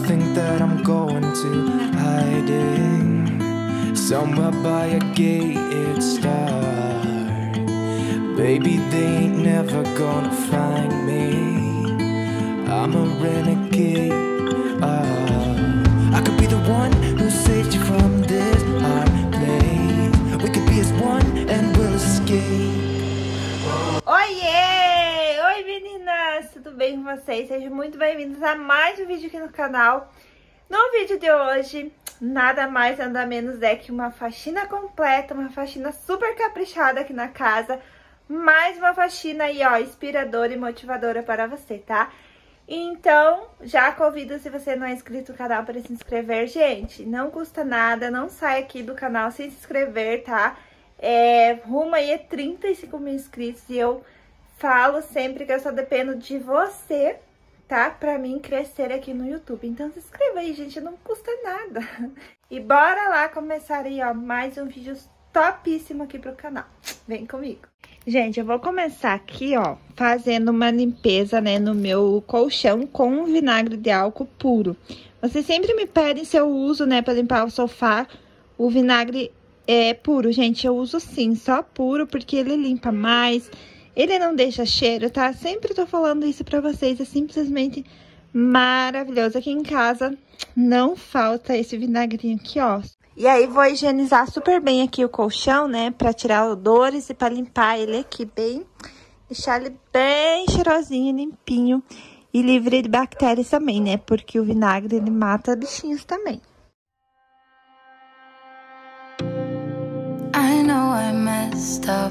think that I'm going to hiding somewhere by a gated star. Baby, they ain't never gonna find me. I'm a renegade. I could be the one who saved you from this hard place. We could be as one and we'll escape. Oiê! Oi meninas! Tudo bem com vocês? Sejam muito bem-vindos a mais um vídeo aqui no canal. No vídeo de hoje, nada mais, nada menos é que uma faxina completa, uma faxina super caprichada aqui na casa. Mais uma faxina aí, ó, inspiradora e motivadora para você, tá? Então, já convido, se você não é inscrito no canal, para se inscrever. Gente, não custa nada, não sai aqui do canal sem se inscrever, tá? Rumo aí a 35 mil inscritos e eu falo sempre que eu só dependo de você, tá? Pra mim crescer aqui no YouTube. Então se inscreva aí, gente, não custa nada. E bora lá começar aí, ó, mais um vídeo topíssimo aqui pro canal. Vem comigo. Gente, eu vou começar aqui, ó, fazendo uma limpeza, né, no meu colchão com vinagre de álcool puro. Vocês sempre me pedem se eu uso, né, pra limpar o sofá, o vinagre puro. Gente, eu uso sim, só puro, porque ele limpa mais, ele não deixa cheiro, tá? Sempre tô falando isso pra vocês, é simplesmente maravilhoso. Aqui em casa não falta esse vinagrinho aqui, ó. E aí, vou higienizar super bem aqui o colchão, né, pra tirar odores e pra limpar ele aqui bem, deixar ele bem cheirosinho, limpinho e livre de bactérias também, né, porque o vinagre, ele mata bichinhos também. I know I messed up.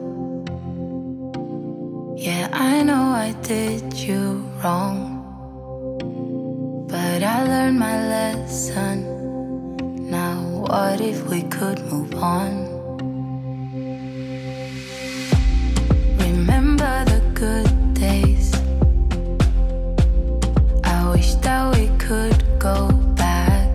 Yeah, I know I did you wrong. But I learned my lesson. Now what if we could move on? Remember the good days. I wish that we could go back.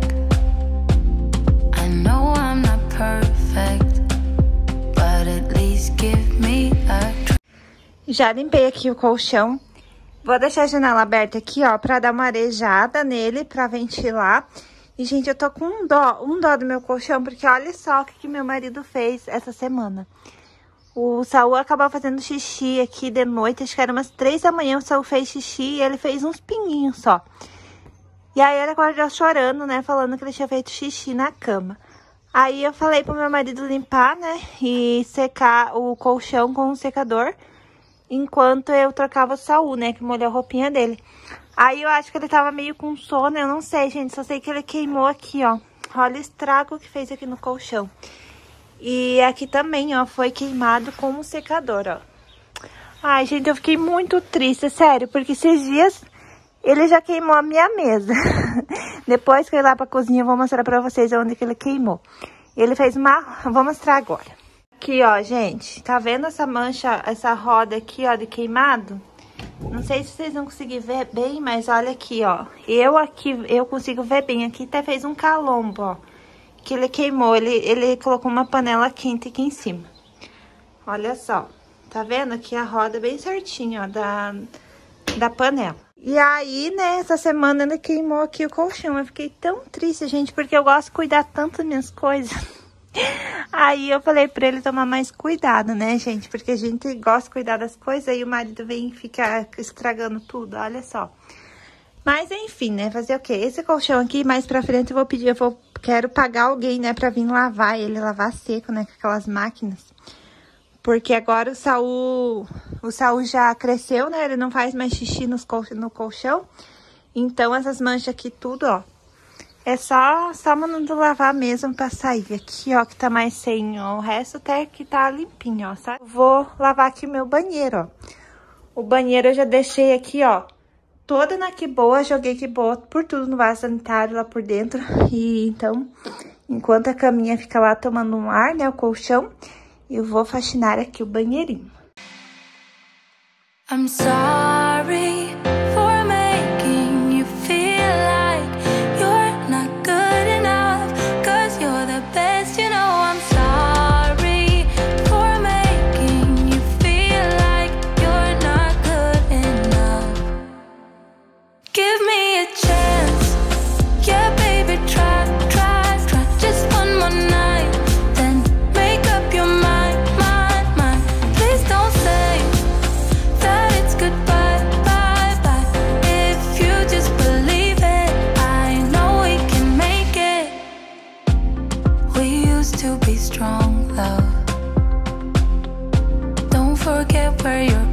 I know I'm not perfect, but at least give me a try. Já limpei aqui o colchão. Vou deixar a janela aberta aqui, ó, pra dar uma arejada nele, pra ventilar. E, gente, eu tô com um dó do meu colchão, porque olha só o que meu marido fez essa semana. O Saul acabou fazendo xixi aqui de noite, acho que era umas 3 da manhã, o Saul fez xixi e ele fez uns pinguinhos só. E aí ele acordou chorando, né, falando que ele tinha feito xixi na cama. Aí eu falei pro meu marido limpar, né, e secar o colchão com um secador, enquanto eu trocava o Saul, né, que molhou a roupinha dele. Aí eu acho que ele tava meio com sono, eu não sei, gente, só sei que ele queimou aqui, ó. Olha o estrago que fez aqui no colchão. E aqui também, ó, foi queimado com um secador, ó. Ai, gente, eu fiquei muito triste, sério, porque esses dias ele já queimou a minha mesa. Depois que eu ir lá pra cozinha, eu vou mostrar pra vocês onde que ele queimou. Ele fez uma... Vou mostrar agora. Aqui, ó, gente, tá vendo essa mancha, essa roda aqui, ó, de queimado? Não sei se vocês vão conseguir ver bem, mas olha aqui, ó. Eu consigo ver bem. Aqui até fez um calombo, ó. Que ele queimou. Ele colocou uma panela quente aqui em cima. Olha só. Tá vendo aqui a roda bem certinho, ó, da panela. E aí, né, essa semana ele queimou aqui o colchão. Eu fiquei tão triste, gente, porque eu gosto de cuidar tanto das minhas coisas. Aí eu falei pra ele tomar mais cuidado, né, gente? Porque a gente gosta de cuidar das coisas e o marido vem ficar estragando tudo, olha só. Mas enfim, né, fazer o quê? Esse colchão aqui, mais pra frente eu vou pedir, quero pagar alguém, né, pra vir lavar ele, lavar seco, né, com aquelas máquinas. Porque agora o Saul já cresceu, né, ele não faz mais xixi no colchão. Então essas manchas aqui tudo, ó. É só mandando lavar mesmo pra sair. Aqui, ó, que tá mais sem, ó. O resto até que tá limpinho, ó, sabe? Vou lavar aqui o meu banheiro, ó. O banheiro eu já deixei aqui, ó, toda na que boa. Joguei que boa por tudo no vaso sanitário lá por dentro. E então, enquanto a caminha fica lá tomando um ar, né, o colchão, eu vou faxinar aqui o banheirinho. I'm sorry for making you feel like you're not good enough, 'cause you're the best, you know. I'm sorry for making you feel like you're not good enough. Give me a chance.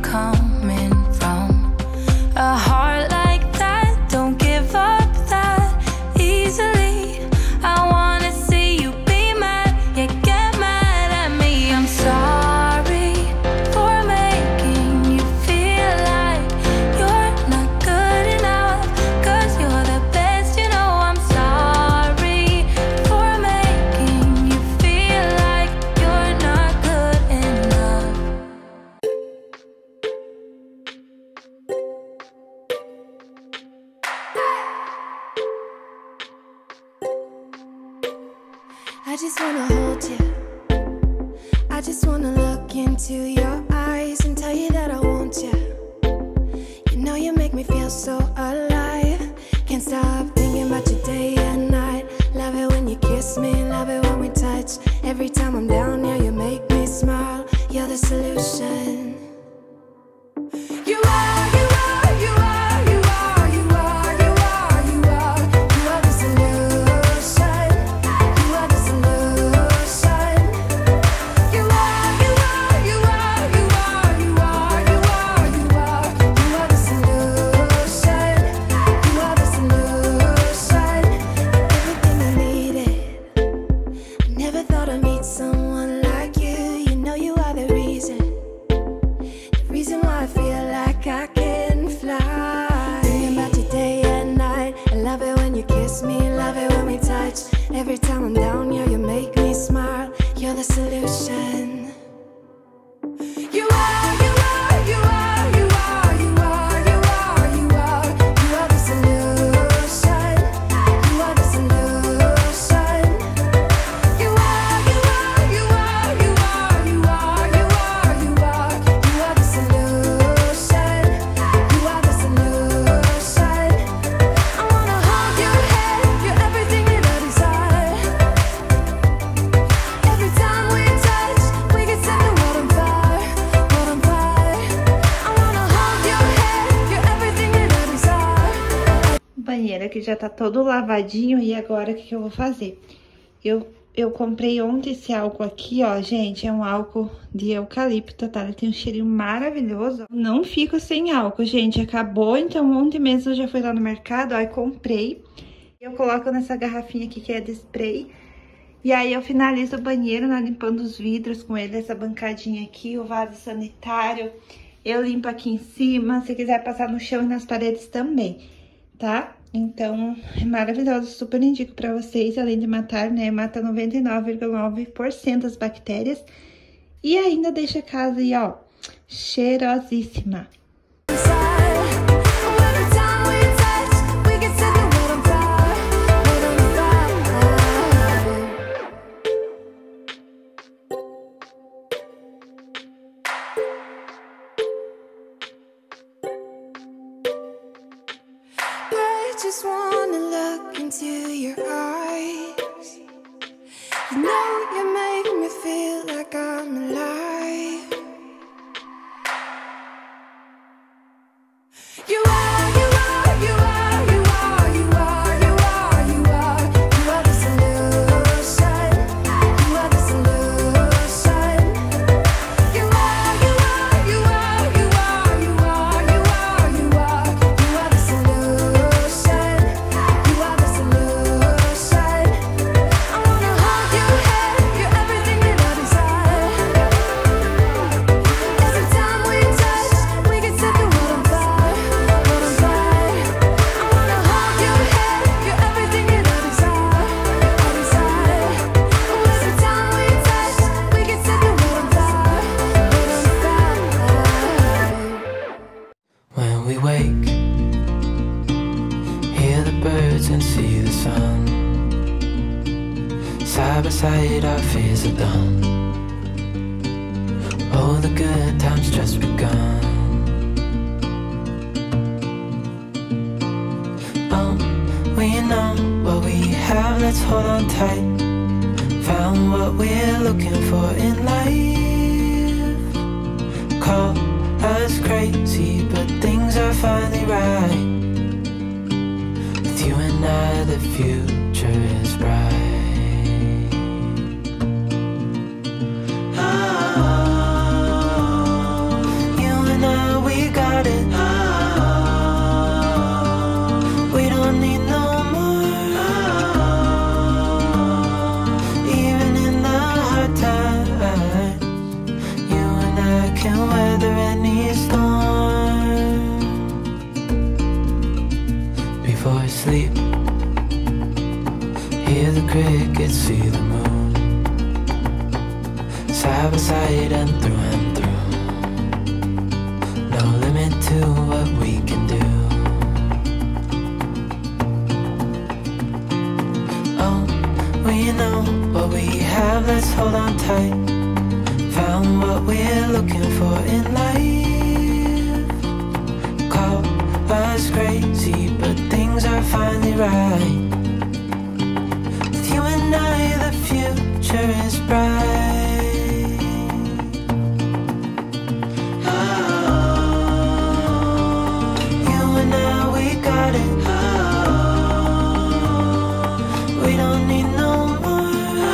coming from. A heart like that don't give up that easily. I wanna see you be mad, yeah, get mad at me. I'm sorry for making you feel like you're not good enough, 'cause you're the best, you know. I'm sorry for making you feel like you're not good enough. I just wanna hold you. I just wanna look into your eyes and tell you that I want you. You know you make me feel so alive. Can't stop thinking about you day and night. Love it when you kiss me, love it when we touch. Every time I'm down here, you make me smile. You're the solution. You are, you are, you are, you are, you are, you are, you are. You are the solution. You are the solution. You are, you are, you are, you are, you are, you are, you are. You are the solution. You are the solution. Everything I needed. I never thought I'd meet someone like you. You know you are the reason. The reason why I feel like I can fly. Thinking about you day and night. I love it when you kiss me, love it when we touch. Every time I'm down here, you make me smile. You're the solution. You are, you are, you are, you are, you are, you are, you are. You are the solution. You are the solution. You are, you are, you are, you are, you are, you are, you are. You are the solution. You are the solution. I wanna hold your head. You're everything that I desire. Every time we touch, we can set the world on fire, world on fire. I wanna hold your head. You're everything that I desire. Banheiro aqui já tá todo lavadinho e agora o que eu vou fazer? Eu comprei ontem esse álcool aqui, ó, gente, é um álcool de eucalipto, tá? Ele tem um cheirinho maravilhoso. Não fico sem álcool, gente, acabou, então ontem mesmo eu já fui lá no mercado, ó, e comprei. Eu coloco nessa garrafinha aqui que é de spray. E aí eu finalizo o banheiro, né, limpando os vidros com ele, essa bancadinha aqui, o vaso sanitário. Eu limpo aqui em cima, se quiser passar no chão e nas paredes também, tá? Então, é maravilhoso, super indico pra vocês, além de matar, né, mata 99,9% das bactérias. E ainda deixa a casa aí, ó, cheirosíssima. Every time we touch, we can set the world on fire, world on fire. I just wanna look into your eyes. You know you make me feel like I'm alive. You are, you are, you are, you are, you are, you are, you are. You are the solution. You are the solution. You are, you are, you are, you are, you are, you are, you are. You are the solution. You are the solution. I wanna hold your head. You're everything that I desire. Every time we touch, we can set the world on fire, world on fire. I wanna hold your head. You're everything that I desire, I desire. Every time we touch, we can set the world on fire, world on fire. When we wake, hear the birds and see the sun. Side by side our fears are done. Oh, the good times just begun. Oh, we know what we have, let's hold on tight. Found what we're looking for in life. Call us crazy, but things are finally right. With you and I, the future is bright. You and I sleep. Hear the crickets, see the moon, side by side and through. No limit to what we can do. Oh, we know what we have, let's hold on tight. Found what we're looking for in life. Call us crazy, but things are finally right. With you and I, the future is bright. Oh, you and I, we got it. Oh, we don't need no more.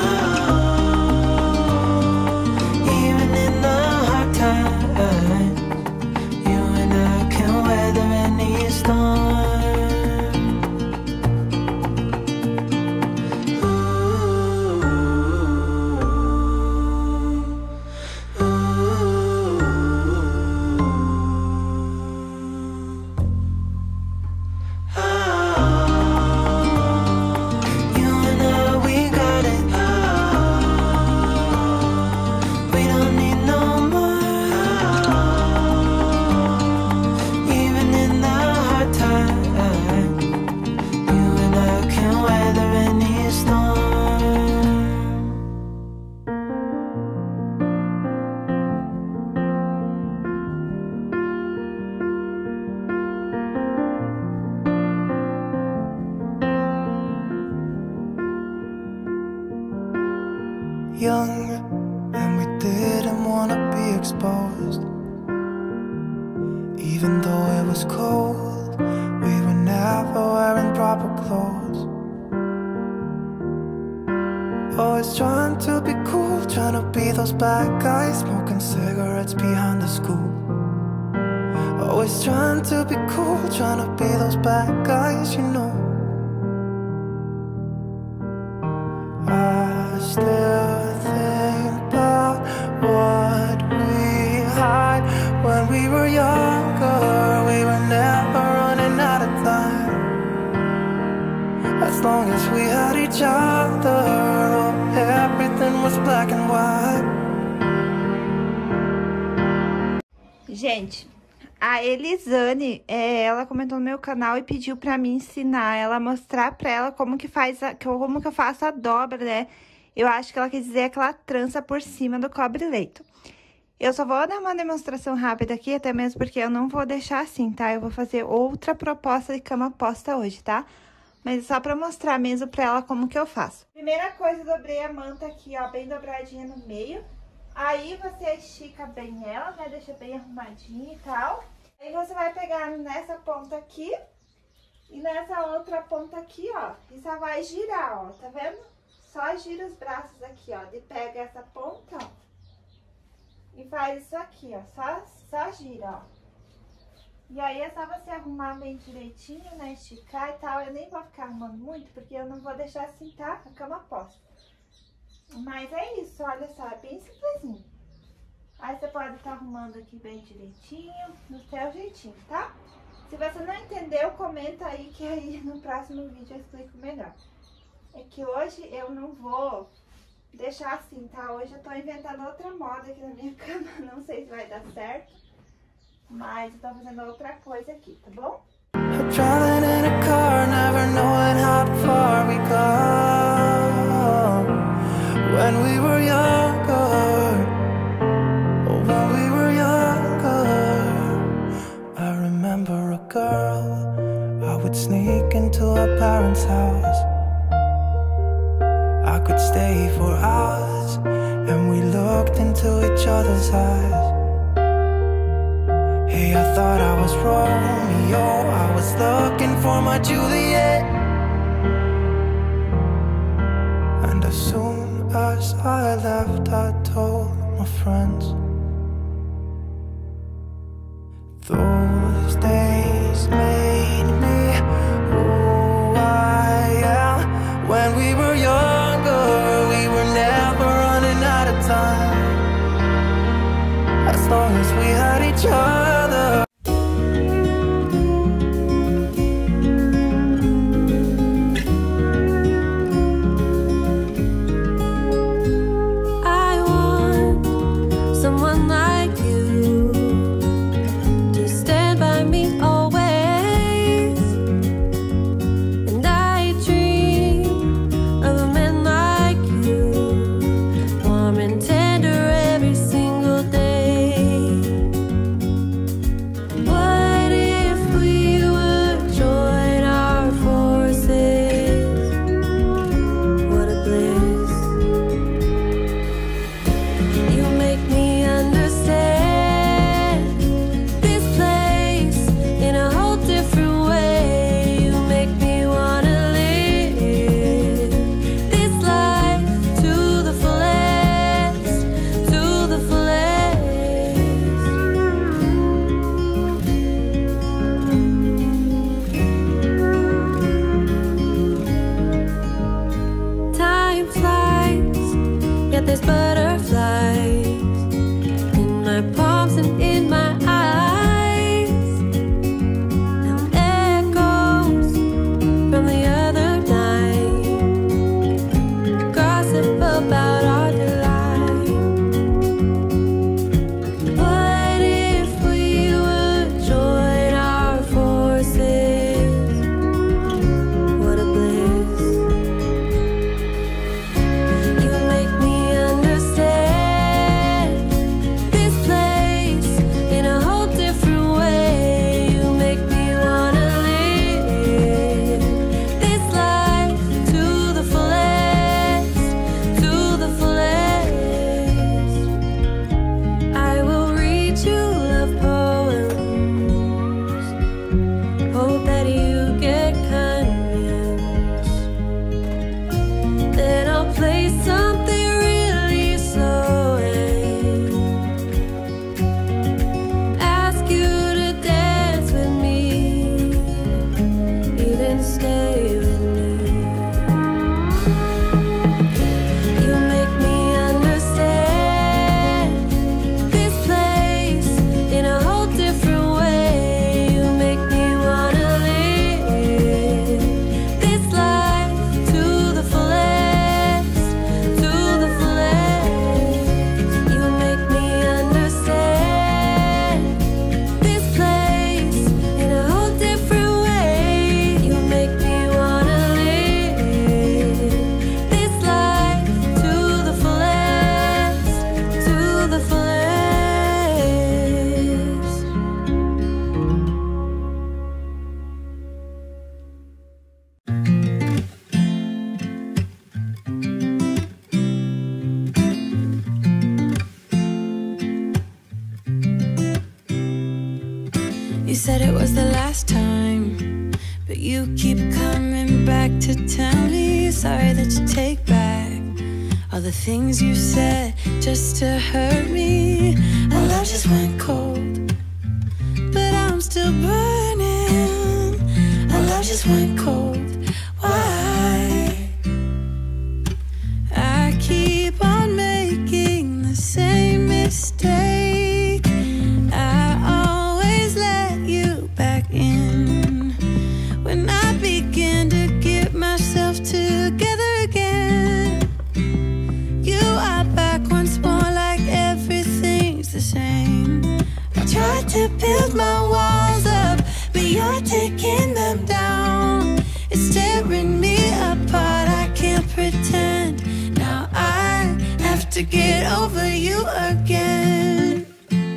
Even in the hard times, you and I can weather any storm. Young, and we didn't wanna be exposed. Even though it was cold, we were never wearing proper clothes. Always trying to be cool, trying to be those bad guys, smoking cigarettes behind the school. Always trying to be cool, trying to be those bad guys, you know. I still think about what we had when we were younger. We were never running out of time. As long as we had each other, oh, everything was black and white. Gente, a Elisane, ela comentou no meu canal e pediu pra mim ensinar ela, mostrar pra ela como que como que eu faço a dobra, né? Eu acho que ela quis dizer aquela trança por cima do cobre-leito. Eu só vou dar uma demonstração rápida aqui, até mesmo porque eu não vou deixar assim, tá? Eu vou fazer outra proposta de cama posta hoje, tá? Mas só pra mostrar mesmo pra ela como que eu faço. Primeira coisa, eu dobrei a manta aqui, ó, bem dobradinha no meio. Aí você estica bem ela, né? Deixa bem arrumadinha e tal. Aí você vai pegar nessa ponta aqui e nessa outra ponta aqui, ó. E só vai girar, ó, tá vendo? Só gira os braços aqui, ó. E pega essa ponta, ó. E faz isso aqui, ó. Só gira, ó. E aí é só você arrumar bem direitinho, né? Esticar e tal. Eu nem vou ficar arrumando muito, porque eu não vou deixar assim, tá? A cama posta. Mas é isso, olha só, é bem simplesinho. Aí você pode estar arrumando aqui bem direitinho, no seu jeitinho, tá? Se você não entendeu, comenta aí, que aí no próximo vídeo eu explico melhor. É que hoje eu não vou deixar assim, tá? Hoje eu tô inventando outra moda aqui na minha cama, não sei se vai dar certo, mas eu tô fazendo outra coisa aqui, tá bom? Driving in a car, never knowing how far we go. When we were younger, when we were younger, I remember a girl. I would sneak into her parents' house. I could stay for hours, and we looked into each other's eyes. Hey, I thought I was Romeo, I was looking for my Juliet. And as soon as I left, I told my friends. Those days made me who I am. When we were younger, we were never running out of time. As long as we had each other. someone like you to stand by me always. And I dream of a man like you, warm and tender every single day. What if we would join our forces? What a bliss. You make me understand this place in a whole different way. You make me wanna live this life to the fullest, to the fullest. Time flies, yet there's butterflies in my palms and in my eyes. And echoes from the other night gossip about our delight. What if we would join our forces? What a bliss. You make me understand this place in a whole different way. You make me wanna live this life to the fullest, to the fullest. I will read you love poems, hope that you get convinced. Then I'll play something really slow and ask you to dance with me, even stay with me. You make me understand this place in a whole different way. You make me wanna live this life to the fullest, to the fullest. You make me understand this place in a whole different way. You make me wanna live this life to the fullest, to the fullest. You said it was the last time, but you keep coming back to tell me sorry that you take back all the things you said just to hurt me. Our love just went cold, but I'm still burning. Our love just went cold. Why? I keep on making the same mistake. I always let you back in when I begin to get myself together again. You are back once more, like everything's the same. I tried to build my walls up, but you're taking them down. It's tearing me apart, I can't pretend. Now I have to get over you again.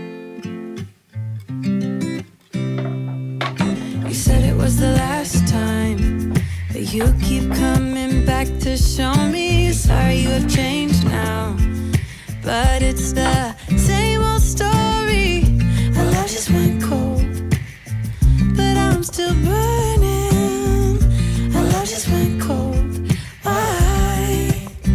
You said it was the last time, but you keep coming back to show me sorry you have changed now. But it's the same old story. Our love just went cold, but I'm still burning. Our love just went cold. Why?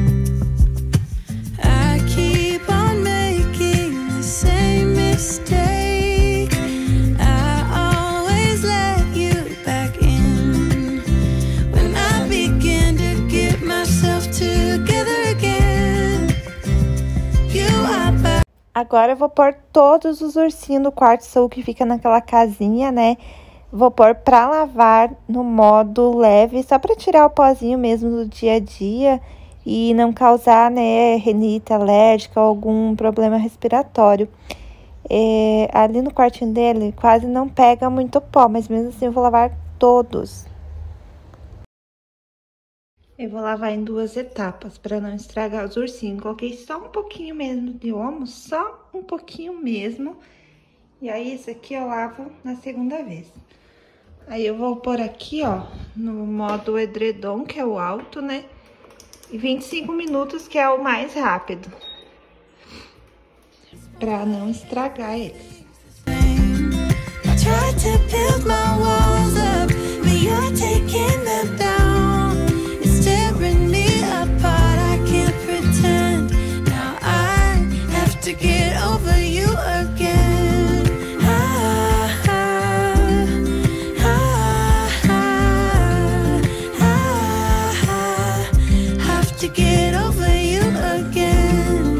I keep on making the same mistake. I always let you back in when I begin to get myself together again. You are back. Agora eu vou pôr todos os ursinhos do quarto Soul que fica naquela casinha, né? Vou pôr pra lavar no modo leve, só pra tirar o pozinho mesmo do dia a dia e não causar, né, rinite alérgica ou algum problema respiratório. Ali no quartinho dele quase não pega muito pó, mas mesmo assim eu vou lavar todos. Eu vou lavar em 2 etapas para não estragar os ursinhos. Coloquei só um pouquinho mesmo de Omo, só um pouquinho mesmo. E aí esse aqui eu lavo na segunda vez. Aí eu vou pôr aqui, ó, no modo edredom, que é o alto, né? E 25 minutos, que é o mais rápido. Pra não estragar eles. I tried to build my walls up, but you're taking them down. It's tearing me apart, I can't pretend. Now I have to get over you again. To get over you again.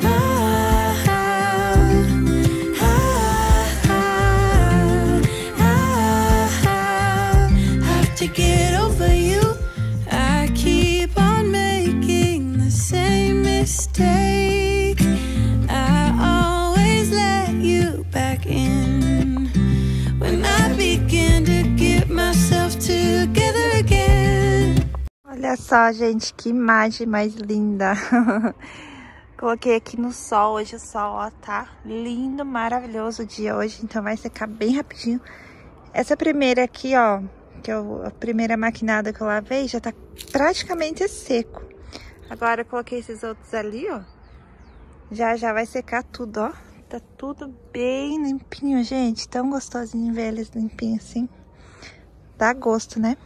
Have to get over you. I keep on making the same mistake. I always let you back in when I begin to get myself together again. Olha só, gente, que imagem mais linda. Coloquei aqui no sol, hoje o sol, ó, tá lindo, maravilhoso o dia hoje, então vai secar bem rapidinho. Essa primeira aqui, ó, que é a primeira maquinada que eu lavei, já tá praticamente seco. Agora eu coloquei esses outros ali, ó, já vai secar tudo, ó. Tá tudo bem limpinho, gente, tão gostosinho ver eles limpinhos assim. Dá gosto, né?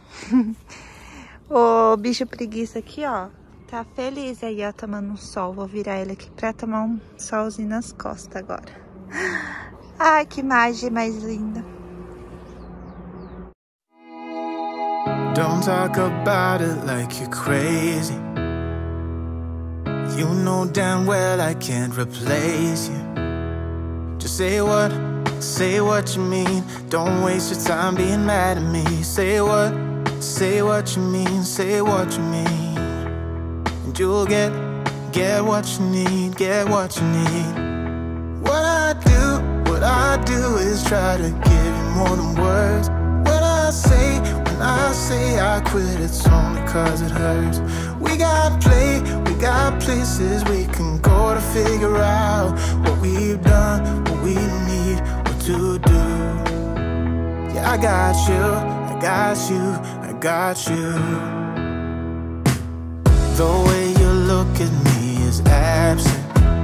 O bicho preguiça aqui, ó, tá feliz aí, ó, tomando um sol. Vou virar ele aqui pra tomar um solzinho nas costas agora. Ai, que imagem mais linda. Don't talk about it like you're crazy. You know damn well I can't replace you. Just say what you mean. Don't waste your time being mad at me. Say what you mean, say what you mean. And you'll get what you need, get what you need. What I do is try to give you more than words. When I say I quit, it's only cause it hurts. We got places we can go to figure out what we've done, what we need, what to do. Yeah, I got you, I got you, I got you. The way you look at me is absent.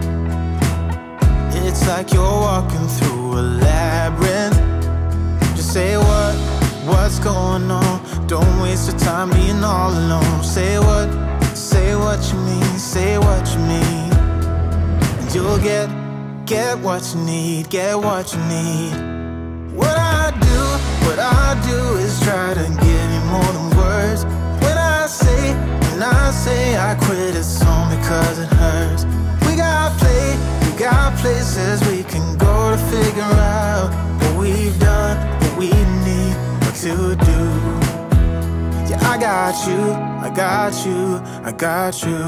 It's like you're walking through a labyrinth. Just say what's going on. Don't waste your time being all alone. Say what you mean, say what you mean. And you'll get what you need, get what you need. What I do is try to give you more than words. When I say I quit, it's only cause it hurts. We got places we can go to figure out what we've done, what we need, what to do. Yeah, I got you, I got you, I got you.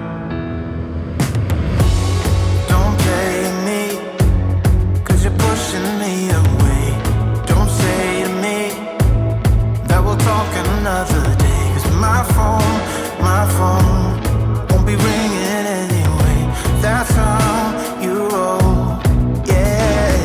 Don't play me, cause you're pushing me away. Don't say to me that we'll talk another day. Cause my phone won't be ringing anyway. That's how you roll, yeah.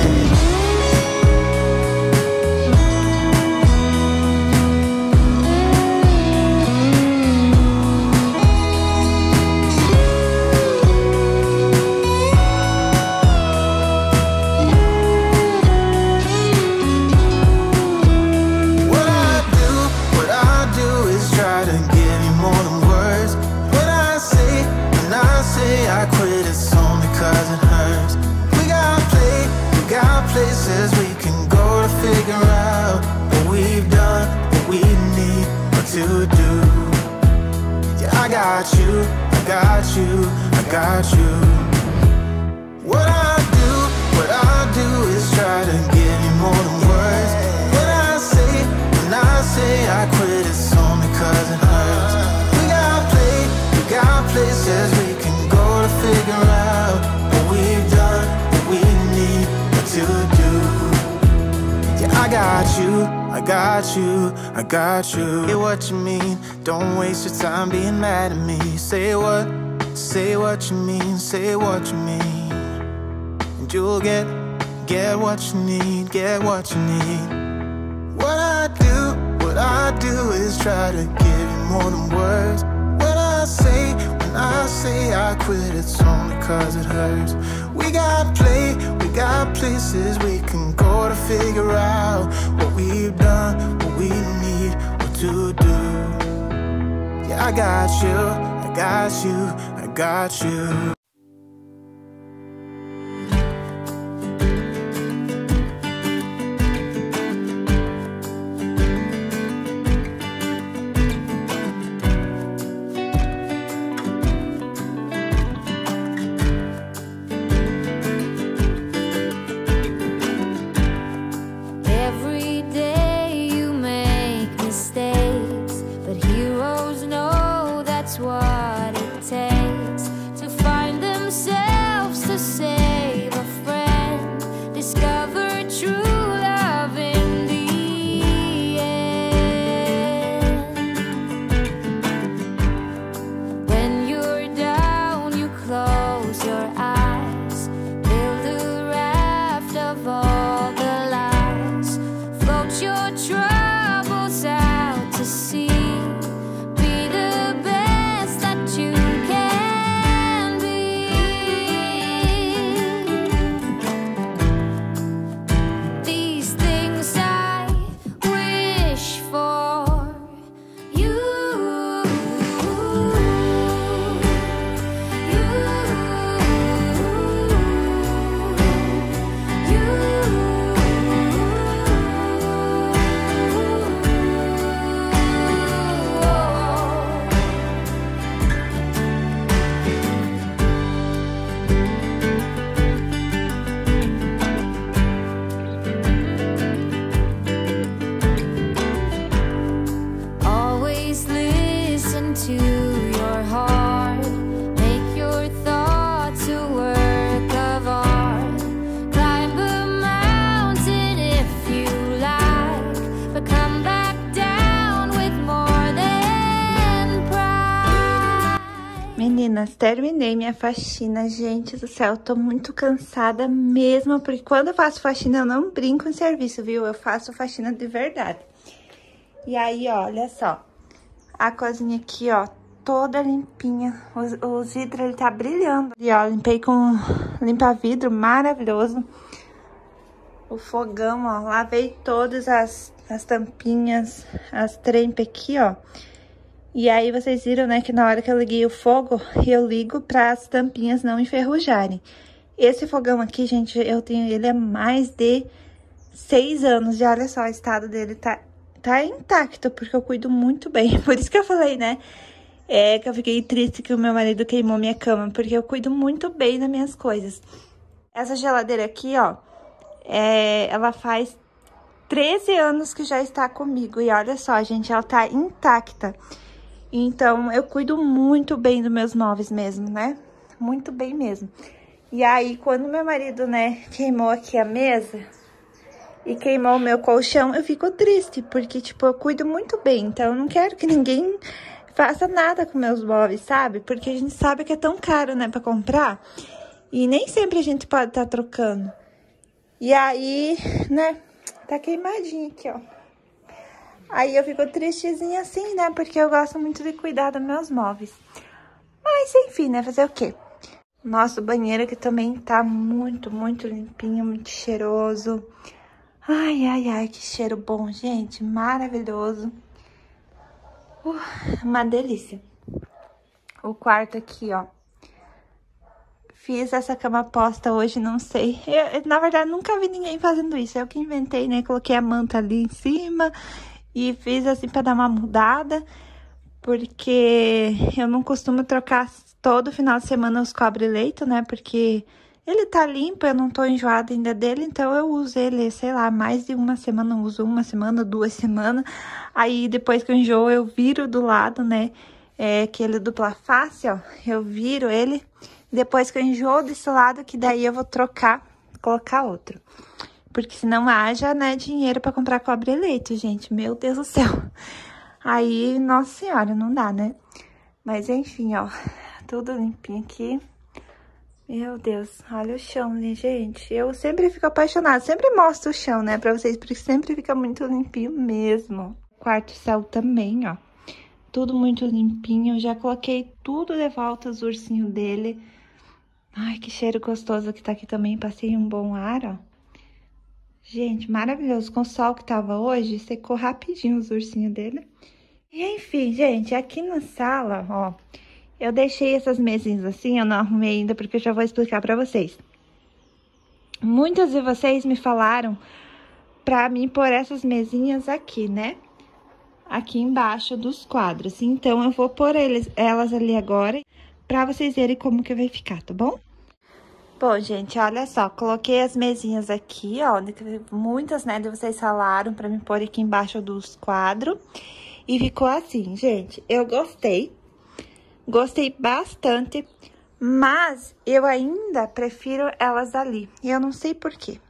What I do is try to give you more than words. When I say I quit, it's only cause it hurts. We got places we can go to figure out what we've done, what we need, what to do. Yeah, I got you, I got you, I got you. What I do is try to give you more than words. When I say I quit, it's only cause it hurts. We got got you, I got you. Say what you mean, don't waste your time being mad at me. Say what you mean, say what you mean. And you'll get what you need, get what you need. What I do is try to give you more than words. When I say I quit, it's only cause it hurts. We got places we can go to figure out what we've done, what we need, what to do. Yeah, I got you, I got you, I got you. What it takes to find themselves, to save a friend, discover true love in the end. When you're down, you close your eyes, build a raft of all the lies, float your troubles out to sea. To your heart, make your thoughts a work of art. Climb a mountain if you like, but come back down with more than pride. Meninas, terminei minha faxina, gente do céu, tô muito cansada mesmo, porque quando eu faço faxina eu não brinco em serviço, viu? Eu faço faxina de verdade. E aí, ó, olha só. A cozinha aqui, ó, toda limpinha. Os vidros, ele tá brilhando. E, ó, limpei com limpa-vidro maravilhoso. O fogão, ó, lavei todas as tampinhas, as trempas aqui, ó. E aí, vocês viram, né, que na hora que eu liguei o fogo, eu ligo para as tampinhas não enferrujarem. Esse fogão aqui, gente, eu tenho ele há mais de 6 anos. Já olha só, o estado dele tá intacto, porque eu cuido muito bem. Por isso que eu falei, né, que eu fiquei triste que o meu marido queimou minha cama, porque eu cuido muito bem das minhas coisas. Essa geladeira aqui, ó, ela faz 13 anos que já está comigo. E olha só, gente, ela tá intacta. Então, eu cuido muito bem dos meus móveis mesmo, né? Muito bem mesmo. E aí, quando meu marido, né, queimou aqui a mesa e queimou o meu colchão, eu fico triste, porque, tipo, eu cuido muito bem. Então, eu não quero que ninguém faça nada com meus móveis, sabe? Porque a gente sabe que é tão caro, né, pra comprar. E nem sempre a gente pode estar trocando. E aí, né, tá queimadinho aqui, ó. Aí eu fico tristezinha assim, né, porque eu gosto muito de cuidar dos meus móveis. Mas, enfim, né, fazer o quê? Nosso banheiro aqui também tá muito, muito limpinho, muito cheiroso. Ai, ai, ai, que cheiro bom, gente. Maravilhoso. Uma delícia. O quarto aqui, ó. Fiz essa cama posta hoje, não sei. Eu, na verdade, nunca vi ninguém fazendo isso. Eu que inventei, né? Coloquei a manta ali em cima e fiz assim pra dar uma mudada. Porque eu não costumo trocar todo final de semana os cobre-leito, né? Porque ele tá limpo, eu não tô enjoada ainda dele, então eu uso ele, sei lá, mais de uma semana, eu uso uma semana, 2 semanas. Aí depois que eu enjoo, eu viro do lado, né? Aquele dupla face, ó, eu viro ele. Depois que eu enjoo desse lado, que daí eu vou trocar, colocar outro. Porque senão haja, né, dinheiro pra comprar cobre-leite, gente. Meu Deus do céu. Aí, nossa senhora, não dá, né? Mas enfim, ó, tudo limpinho aqui. Meu Deus, olha o chão, né, gente? Eu sempre fico apaixonada, sempre mostro o chão, né, pra vocês, porque sempre fica muito limpinho mesmo. O quarto céu também, ó, tudo muito limpinho. Eu já coloquei tudo de volta, os ursinhos dele. Ai, que cheiro gostoso que tá aqui também, passei um bom ar, ó. Gente, maravilhoso, com o sol que tava hoje, secou rapidinho os ursinhos dele. E enfim, gente, aqui na sala, ó, eu deixei essas mesinhas assim, eu não arrumei ainda porque eu já vou explicar pra vocês. Muitas de vocês me falaram pra mim pôr essas mesinhas aqui, né? Aqui embaixo dos quadros. Então, eu vou pôr elas ali agora pra vocês verem como que vai ficar, tá bom? Bom, gente, olha só, coloquei as mesinhas aqui, ó, muitas, né, de vocês falaram pra me pôr aqui embaixo dos quadros. E ficou assim, gente, eu gostei. Gostei bastante, mas eu ainda prefiro elas ali. E eu não sei por quê.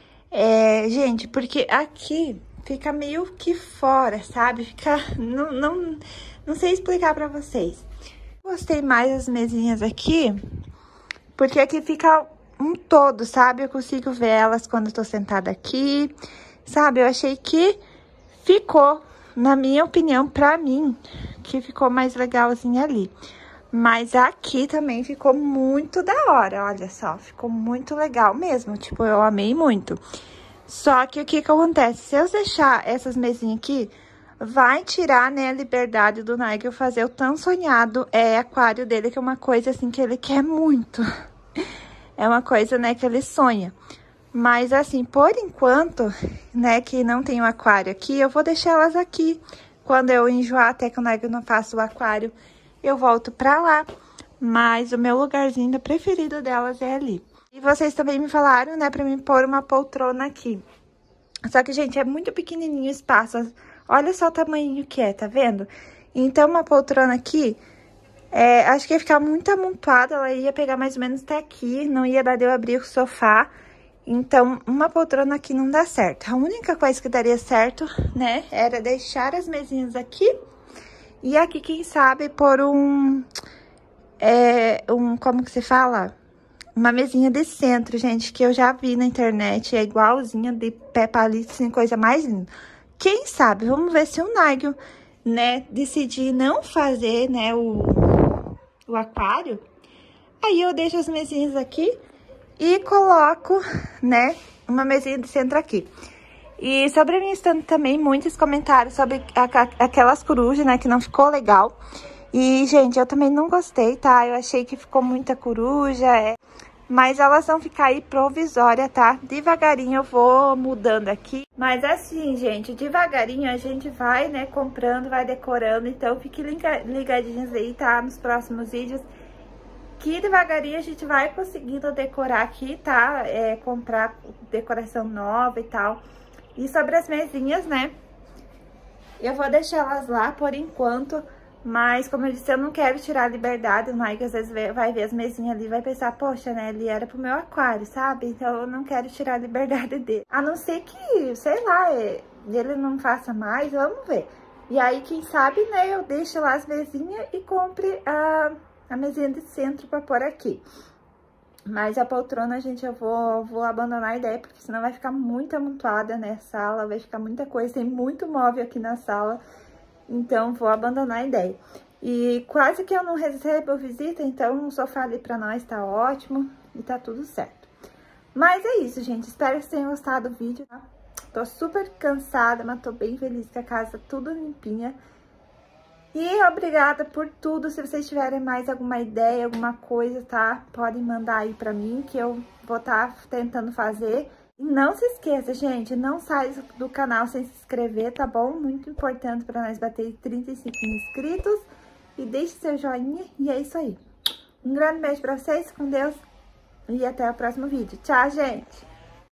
Gente, porque aqui fica meio que fora, sabe? Fica... Não sei explicar pra vocês. Gostei mais das mesinhas aqui, porque aqui fica um todo, sabe? Eu consigo ver elas quando eu tô sentada aqui, sabe? Eu achei que ficou, na minha opinião, pra mim, que ficou mais legal assim ali. Mas aqui também ficou muito da hora, olha só, ficou muito legal mesmo, tipo, eu amei muito. Só que o que que acontece? Se eu deixar essas mesinhas aqui, vai tirar, né, a liberdade do Nigel fazer o tão sonhado aquário dele, que é uma coisa assim que ele quer muito. É uma coisa, né, que ele sonha. Mas assim, por enquanto, né, que não tem o aquário aqui, eu vou deixar elas aqui. Quando eu enjoar, até que o Nigel não faça o aquário, eu volto pra lá. Mas o meu lugarzinho preferido delas é ali. E vocês também me falaram, né, pra mim pôr uma poltrona aqui. Só que, gente, é muito pequenininho o espaço. Olha só o tamanho que é, tá vendo? Então, uma poltrona aqui, acho que ia ficar muito amontoada. Ela ia pegar mais ou menos até aqui. Não ia dar de eu abrir o sofá. Então, uma poltrona aqui não dá certo. A única coisa que daria certo, né, era deixar as mesinhas aqui. E aqui, quem sabe, pôr como que se fala? Uma mesinha de centro, gente, que eu já vi na internet. É igualzinha de pé palito, assim, coisa mais linda. Quem sabe, vamos ver se o Nigel, né, decidir não fazer, né, o aquário. Aí eu deixo as mesinhas aqui e coloco, né, uma mesinha de centro aqui. E sobre a minha estante também, muitos comentários sobre aquelas corujas, né, que não ficou legal. E, gente, eu também não gostei, tá? Eu achei que ficou muita coruja, mas elas vão ficar aí provisória, tá? Devagarinho eu vou mudando aqui. Mas assim, gente, devagarinho a gente vai, né, comprando, vai decorando. Então, fiquem ligadinhos aí, tá? Nos próximos vídeos. Que devagarinho a gente vai conseguindo decorar aqui, tá? Comprar decoração nova e tal. E sobre as mesinhas, né? Eu vou deixar elas lá por enquanto. Mas, como eu disse, eu não quero tirar a liberdade. O Nigel às vezes vai ver as mesinhas ali e vai pensar, poxa, né, ele era pro meu aquário, sabe? Então, eu não quero tirar a liberdade dele. A não ser que, sei lá, ele não faça mais, vamos ver. E aí, quem sabe, né, eu deixo lá as mesinhas e compre a mesinha de centro pra pôr aqui. Mas a poltrona, gente, eu vou abandonar a ideia, porque senão vai ficar muito amontoada, né, sala, vai ficar muita coisa, tem muito móvel aqui na sala. Então, vou abandonar a ideia. E quase que eu não recebo visita, então o sofá ali pra nós tá ótimo e tá tudo certo. Mas é isso, gente. Espero que vocês tenham gostado do vídeo, tá? Tô super cansada, mas tô bem feliz com a casa tudo limpinha. E obrigada por tudo. Se vocês tiverem mais alguma ideia, alguma coisa, tá? Podem mandar aí pra mim, que eu vou estar tentando fazer. E não se esqueça, gente, não sai do canal sem se inscrever, tá bom? Muito importante pra nós bater 35 inscritos. E deixe seu joinha e é isso aí. Um grande beijo pra vocês, com Deus. E até o próximo vídeo. Tchau, gente!